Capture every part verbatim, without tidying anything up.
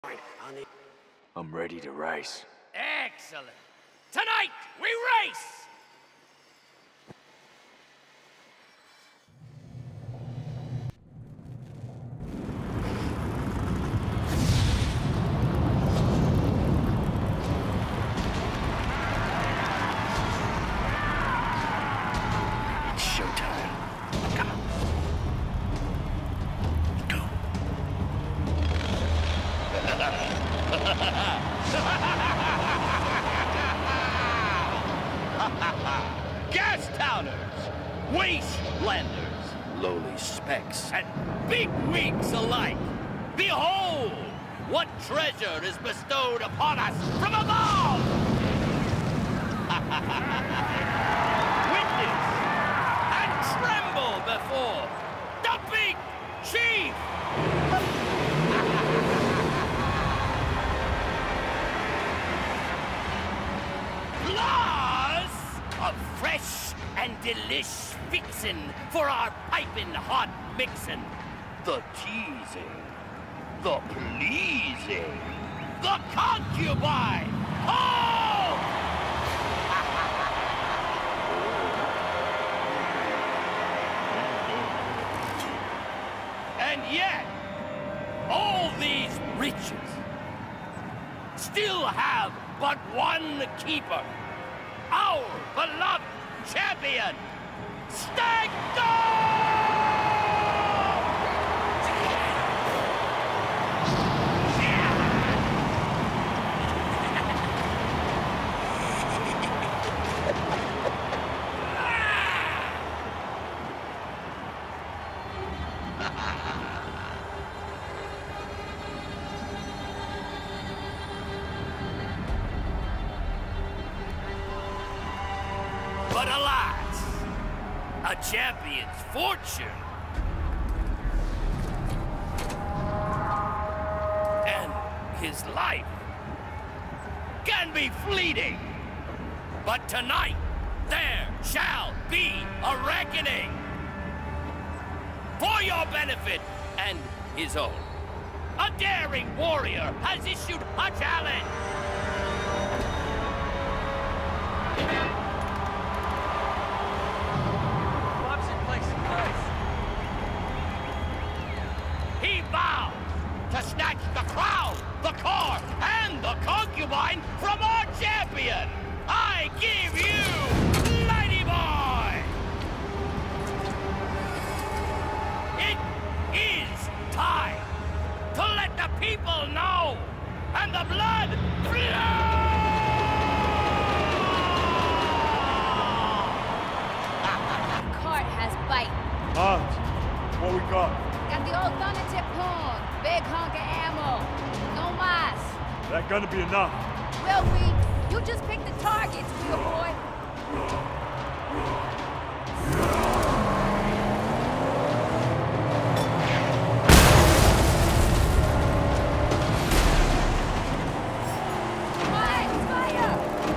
I'm ready to race. Excellent. Tonight, we race! It's showtime. Come on. Go. Gas towners, wastelanders, Lowly specks. and bigwigs alike, behold what treasure is bestowed upon us from above! Witness and tremble before the big chief! Plus a fresh and delish fixin' for our piping hot mixin'. The teasing, the pleasing, the concubine! Oh! And yet, all these riches still have but one keeper. Our beloved champion, Stagdom! But alas, a champion's fortune and his life can be fleeting. But tonight, there shall be a reckoning. For your benefit and his own, a daring warrior has issued a challenge. He vows to snatch the crown, the car, and the concubine from our champion. I give you Lady Boy! It is time to let the people know, and the blood flow! Cart has bite. Hans, what we got? Got the old Thundertip horn. Big hunk of ammo. No mas. That gonna be enough. Will we? You just pick the targets, wheel boy. Fire! Fire!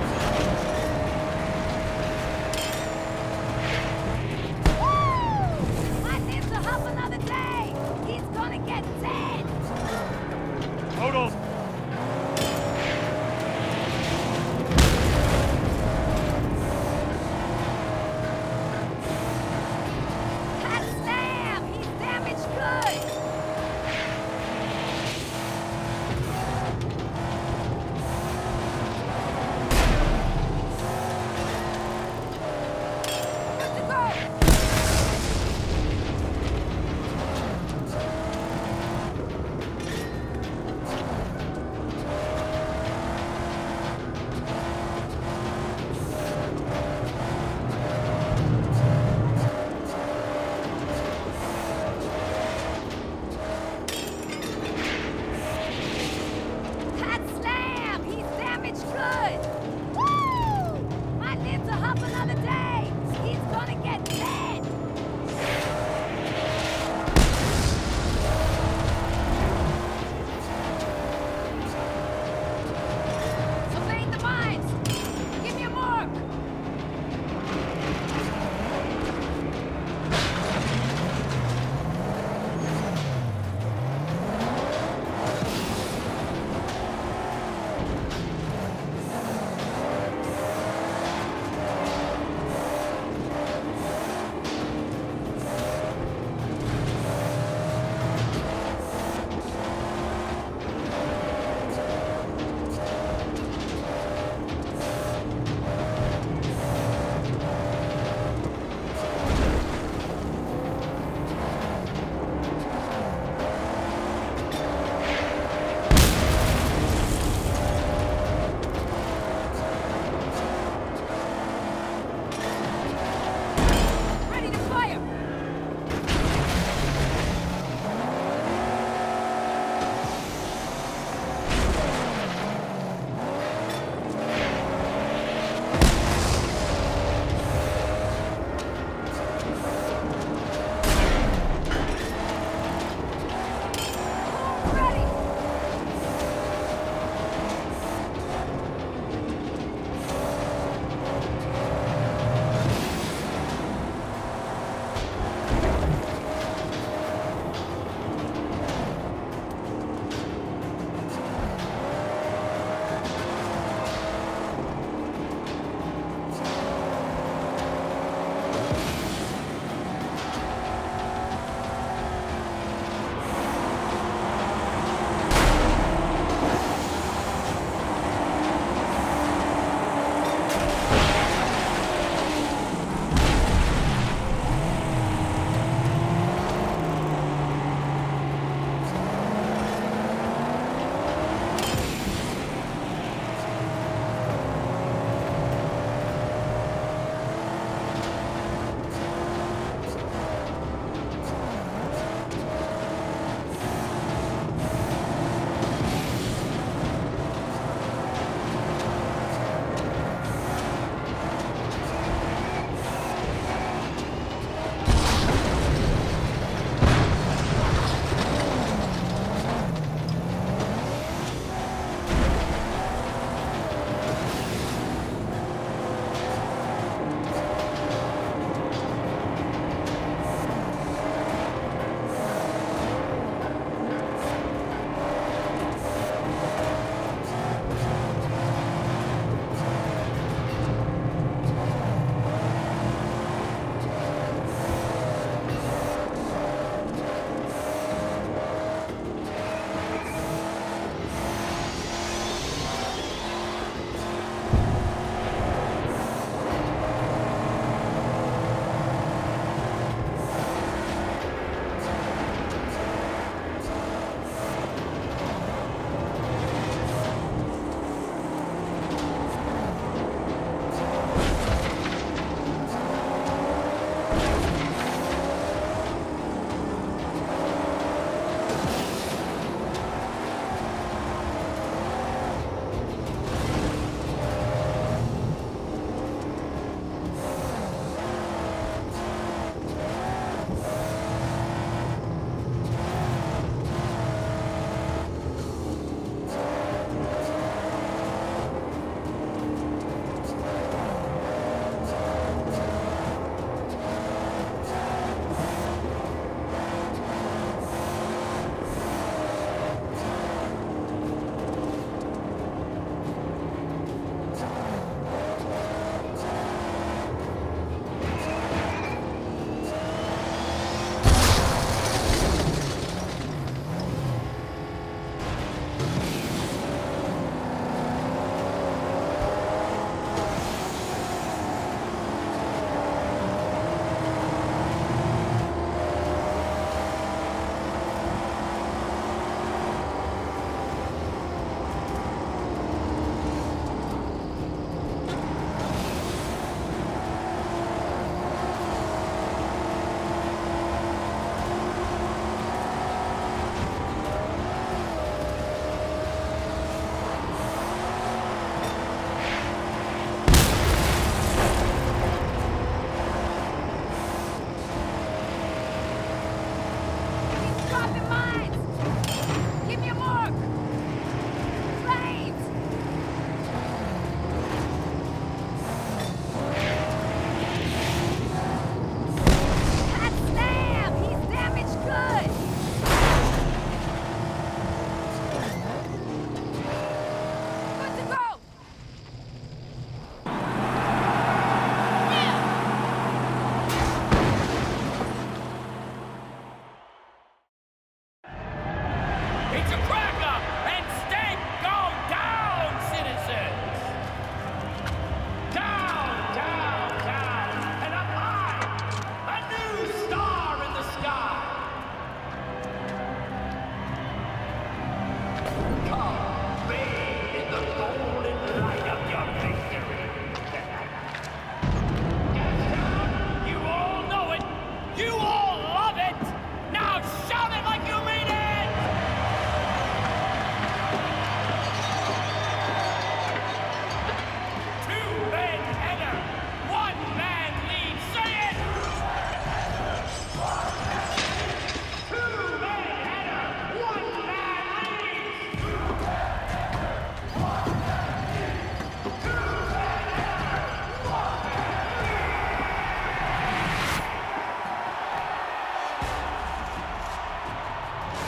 Woo! I need to hop another day. He's gonna get dead. Hold on.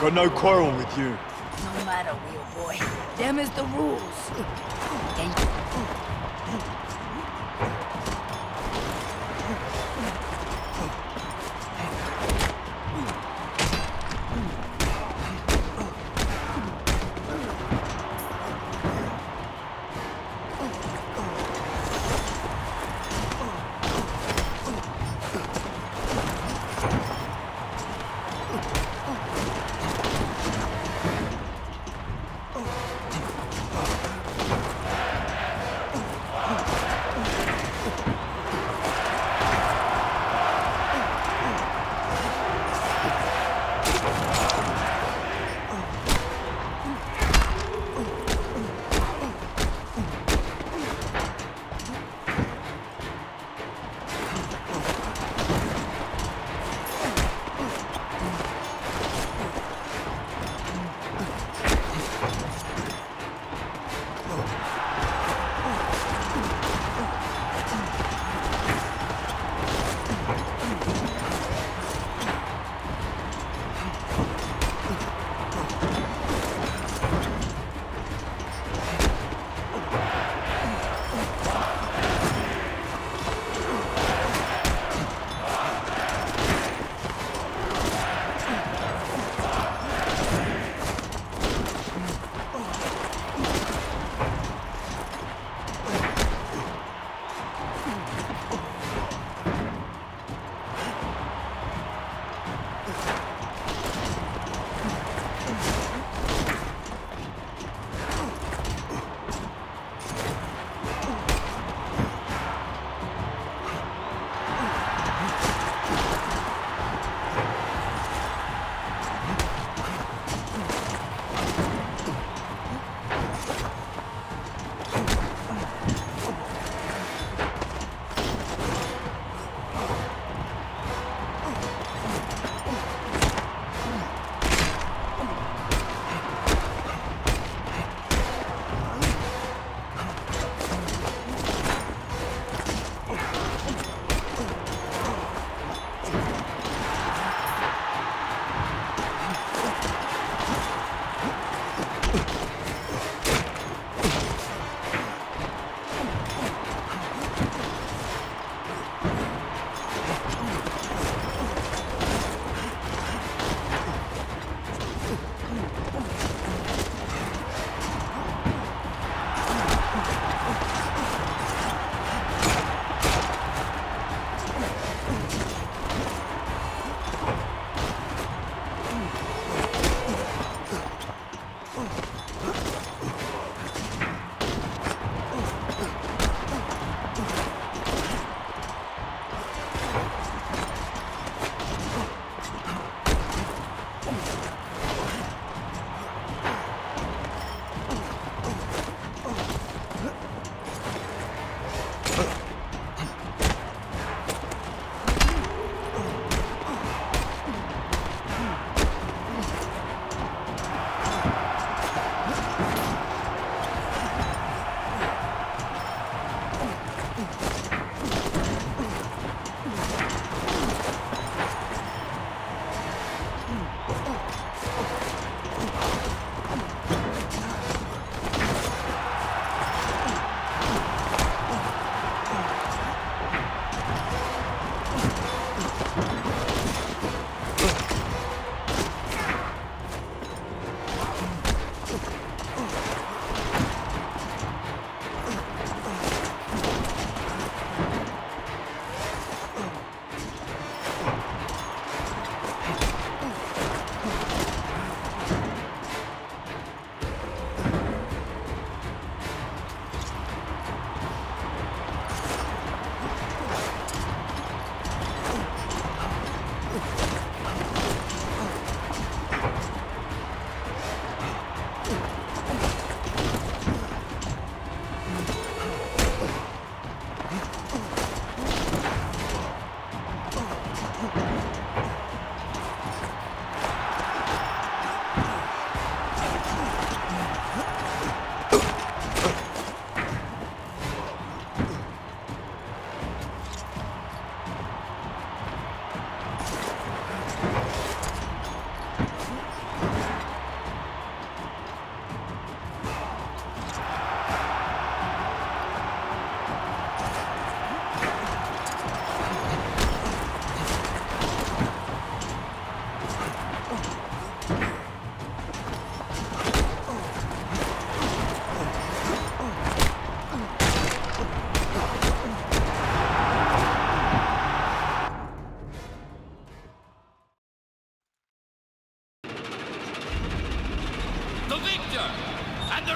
got no quarrel with you. No matter, wheel boy. Them is the rules. And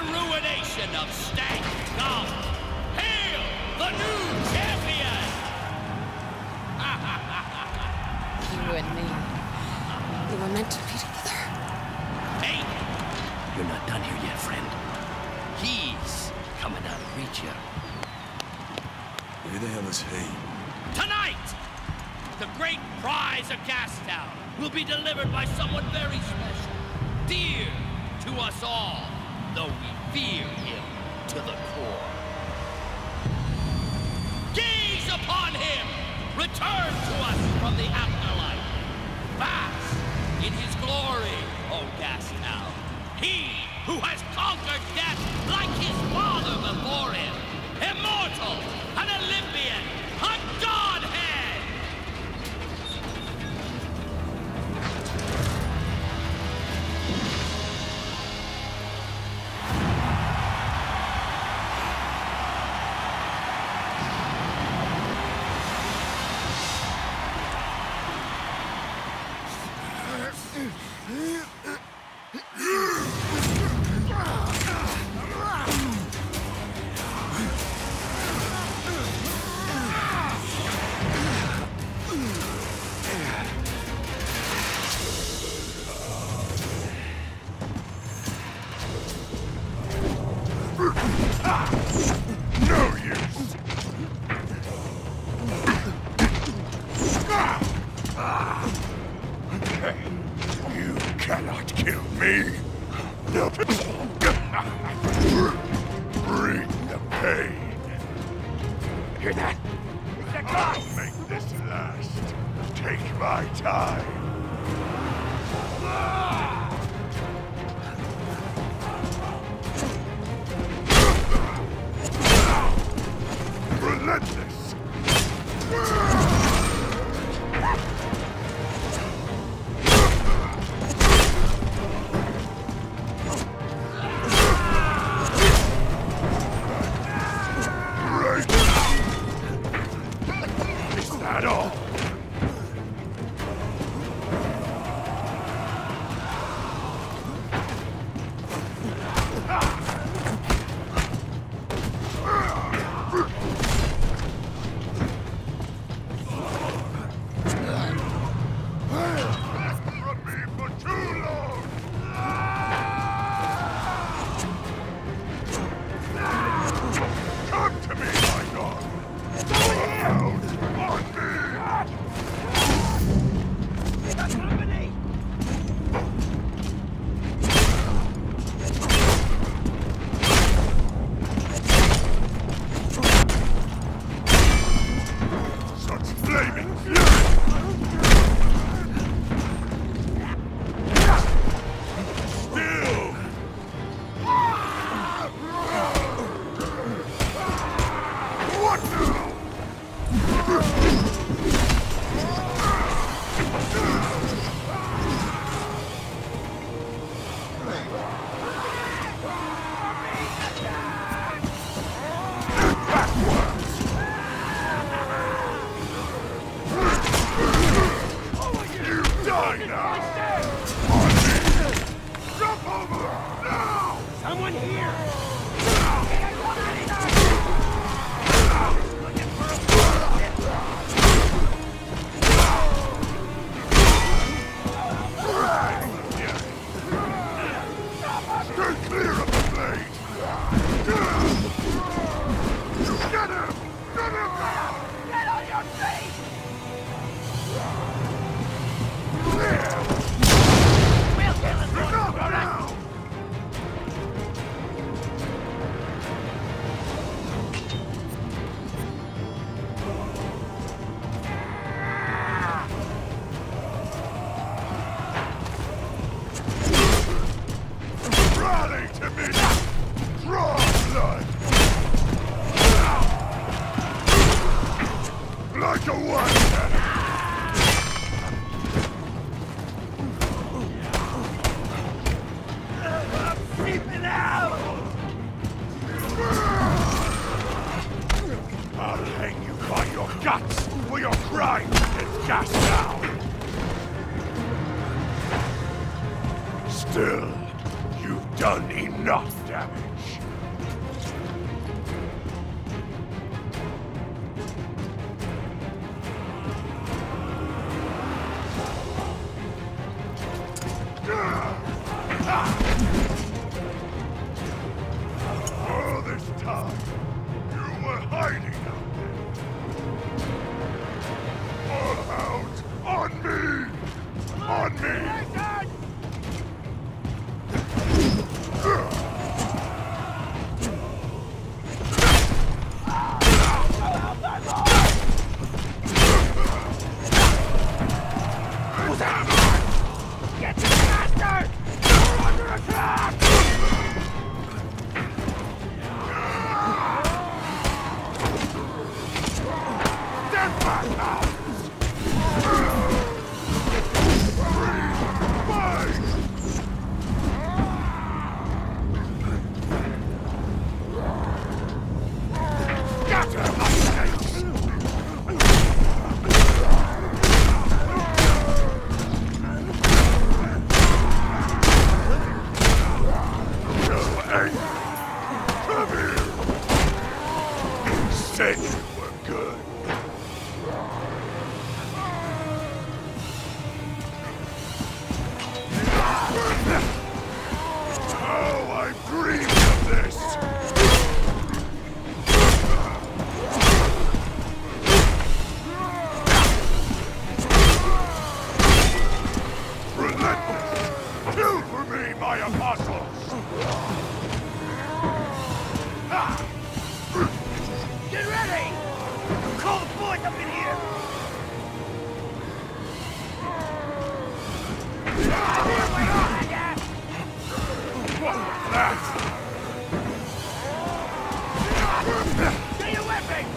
ruination of Stank Gum. Hail the new champion! You and me, we were meant to be together. Hey, You're not done here yet, friend. he's coming out to reach you. Where the hell is he? Tonight, the great prize of Gastown will be delivered by someone very special, dear to us all, though we fear him to the core. Gaze upon him, return to us from the afterlife. Bask in his glory, O Gastown. He who has conquered death like his father before him. Immortal, an Olympian, a godhead! No use! You cannot kill me! Bring the pain! Hear that? I'll make this last. Take my time. Relentless! Right! Is that all? From me for too long! Come to me, my dog! Out on me! Such flaming fury! Still! What now? You die now! On me! Jump over! Now! Someone here! Stay clear of the blade! Get him! Get him now! Get on your feet! We'll kill him! Enough now! All this time, you were hiding out there. All out on me! On me! Get you, bastard! You're under attack! Death back now! Said you were good. Oh, I dreamed of this. Relentless. Kill for me, my apostles. Ah. Get ready! Call the boys up in here! What was that? Stay away from me!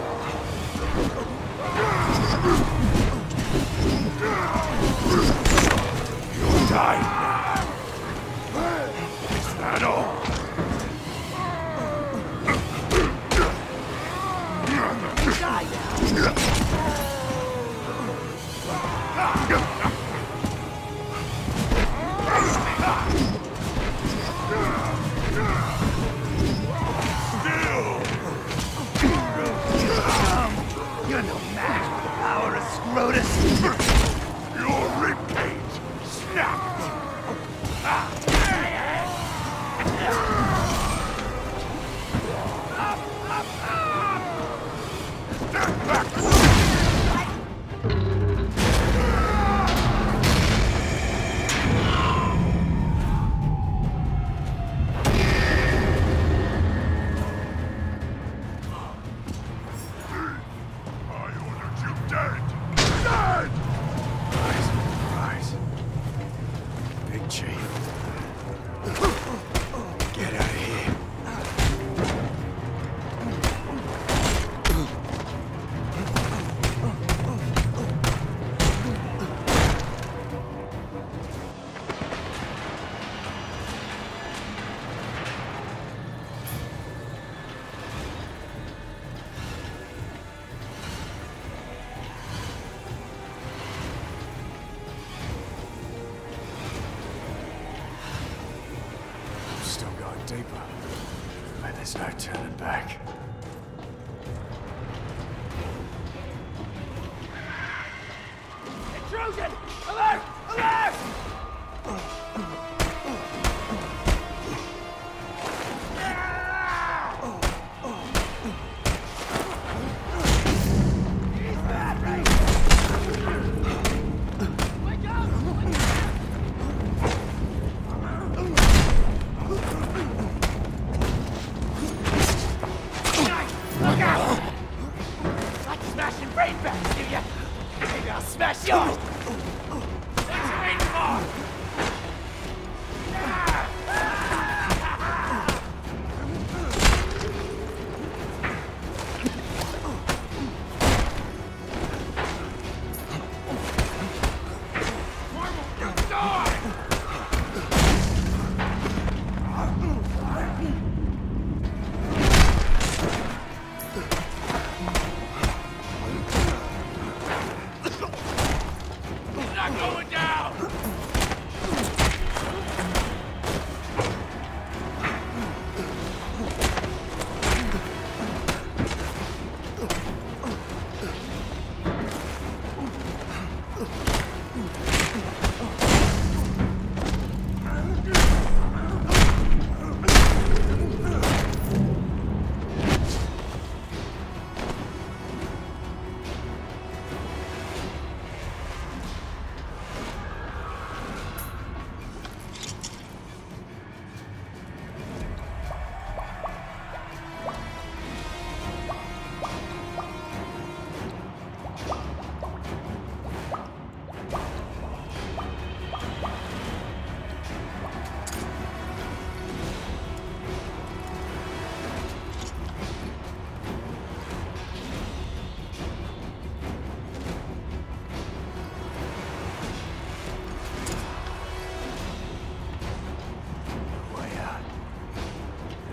You'll die now. Is that all? You're no match for the power of Scrotus! Your ribcage snapped! Stand back! I ordered you dead! Dead! Rise, rise. Big Chief. Get out of here. Still going deeper. But there's no turning back. Intrusion! Alert! Alert! Look out! Like smashing brain bags, do ya? Maybe I'll smash yours! That's what you're waiting for!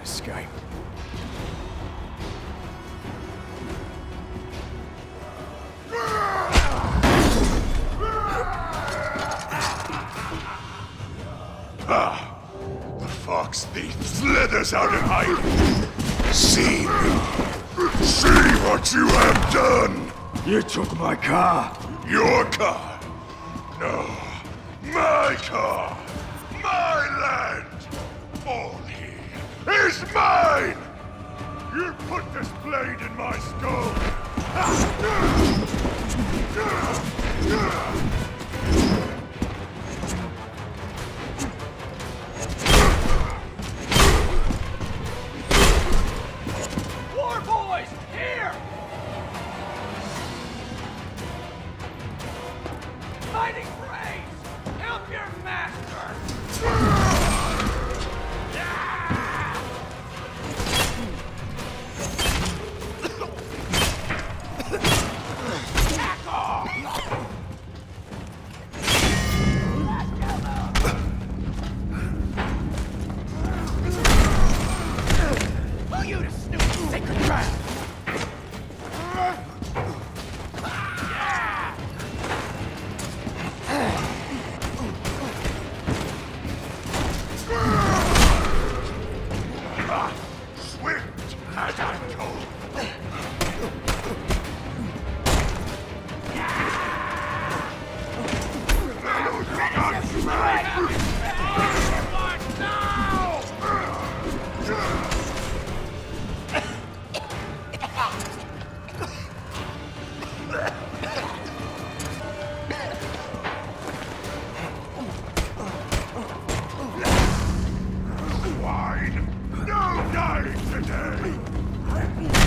escape. Ah, the fox thief slithers out of hiding. See me. See what you have done. You took my car. Your car. No. My car. My land. All here is mine. You put this blade in my skull. War boys, here! Fighting praise! Help your master! Swift as I'm told. Swine! No dying today!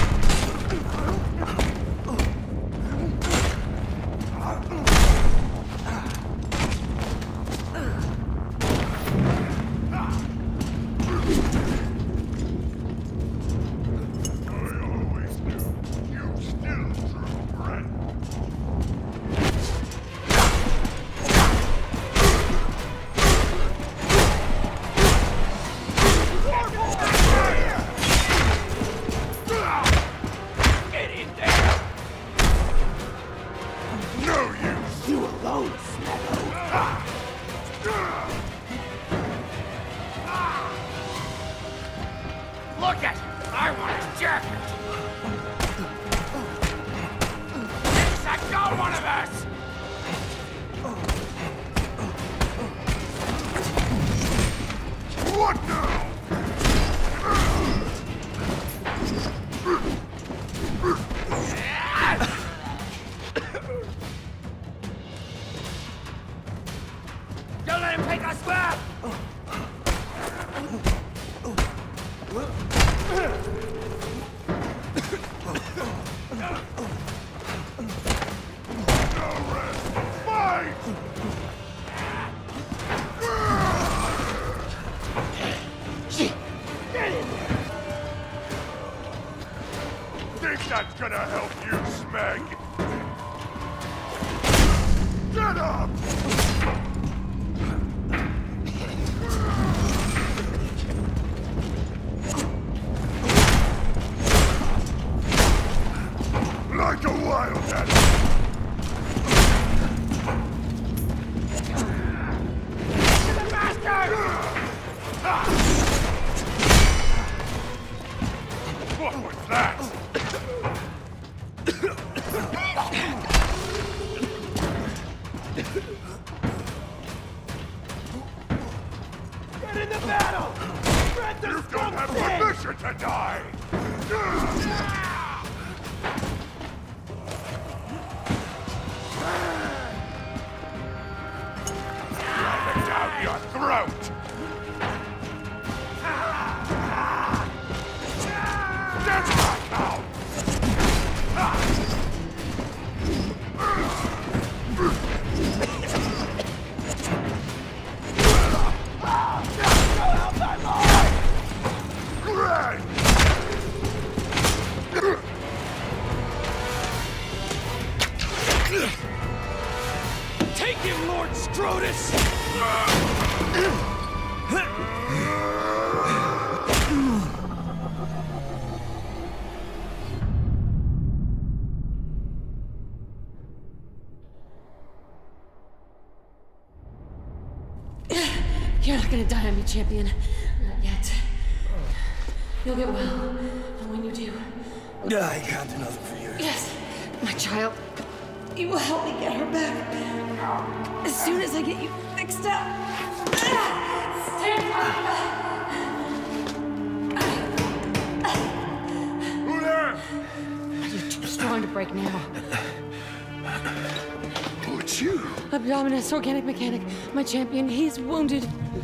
I always knew you still true friend. Get in there! No use! You alone, Smeagol. Look at him! I want his jacket! Thinks I got one of us! What now? Don't let him take us back! No rest! Fight! Get in there! Think that's gonna help you, Smeg? Get up! Like a wild animal! To the master! What was that? Get in the battle! Spread the You don't scum have thing! permission to die! Drive it down your throat! Get back out! Great! Take him, Lord Scrotus! not gonna die on me, champion. Not yet. You'll get well. And when you do... I can't do nothing for you. Yes, my child. You will help me get her back. As soon as I get you fixed up. Stand up! Who there? You're too strong to break now. Oh, it's you. Abdominus, organic mechanic. My champion, he's wounded.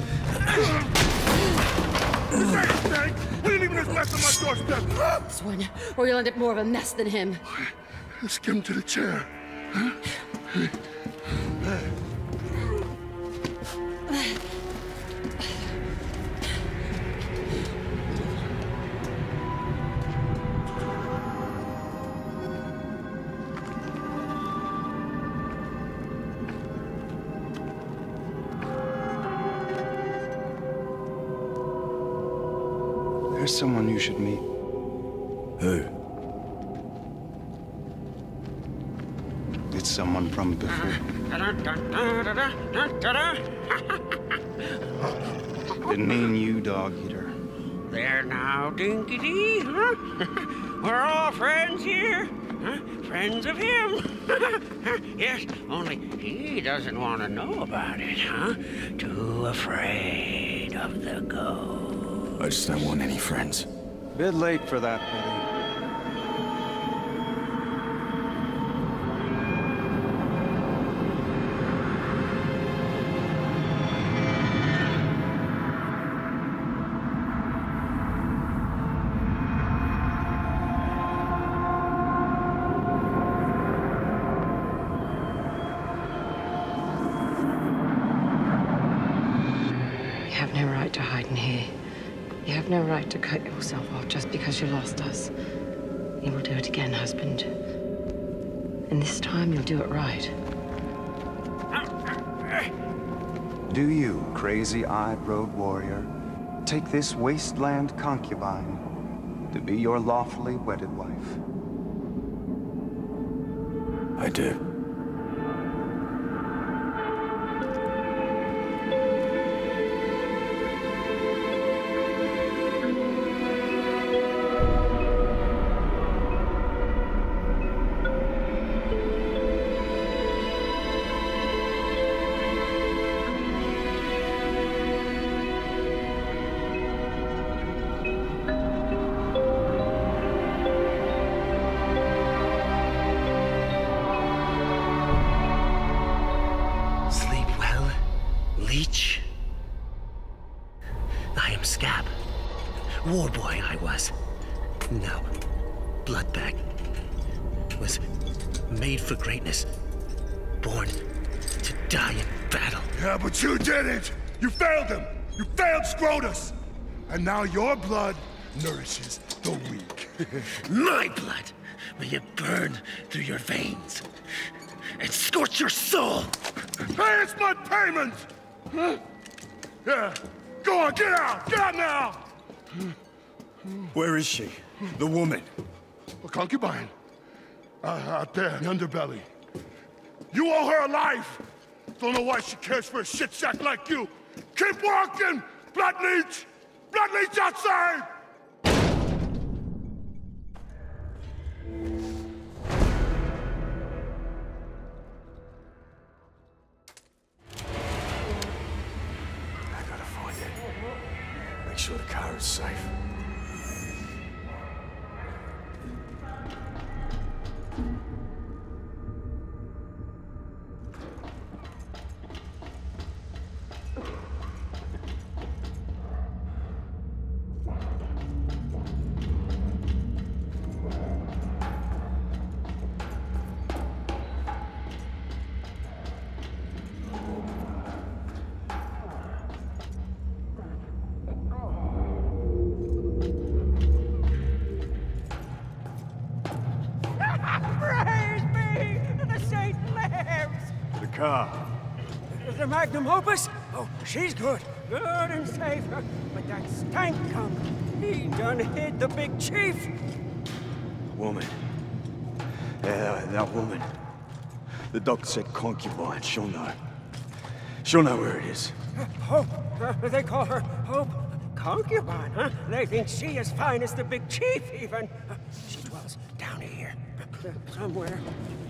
We didn't even left on my doorstep. This one, or you'll end up more of a mess than him. Let's get him to the chair. Huh? There's someone you should meet. Who? It's someone from before. Didn't mean you, dog eater. There now, Dinky-Dee, huh? We're all friends here, huh? Friends of him. Yes, only he doesn't want to know about it, huh? Too afraid of the ghost. I just don't want any friends. Bit late for that, buddy. You have no right to hide in here. You have no right to cut yourself off just because you lost us. You will do it again, husband. And this time you'll do it right. Do you, crazy-eyed road warrior, take this wasteland concubine to be your lawfully wedded wife? I do. Leech. I am Scab. War boy I was. Now, Bloodbag. Was made for greatness. Born to die in battle. Yeah, but you didn't! You failed him! You failed Scrotus! And now your blood nourishes the weak. My blood! May it burn through your veins and scorch your soul! Hey, it's my payment! Huh? Yeah, go on, get out! Get out now! Where is she? The woman? A concubine. Uh, out there in the underbelly. You owe her a life! Don't know why she cares for a shit sack like you! Keep walking! Blood leech! Blood leech outside! Make sure the car is safe. Car. The Magnum Opus? Oh, she's good. Good and safe. But that stank come. He done hid the big chief. Woman. Yeah, that, that woman. The doctor said concubine. She'll know. She'll know where it is. Hope. Uh, they call her Hope Concubine, huh? They think she is fine as the big chief, even. Uh, she dwells down here, uh, somewhere.